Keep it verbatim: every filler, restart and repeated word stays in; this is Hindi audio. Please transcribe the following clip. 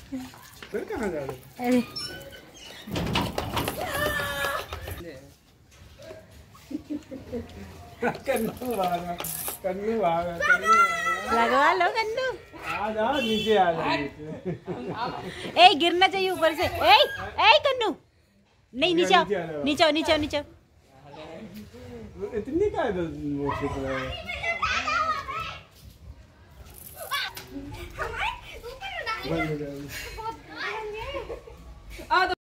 फिर कहाँ जा रहे? अरे कन्नू भागा, कन्नू भागा, कन्नू लगवा लो कन्नू। आ जा नीचे, आ जा नीचे। ए गिरना चाहिए ऊपर से। ए ए कन्नू नहीं, नीचे आओ नीचे आओ नीचे आओ नीचे आओ। इतनी का है वो छुप रहा है।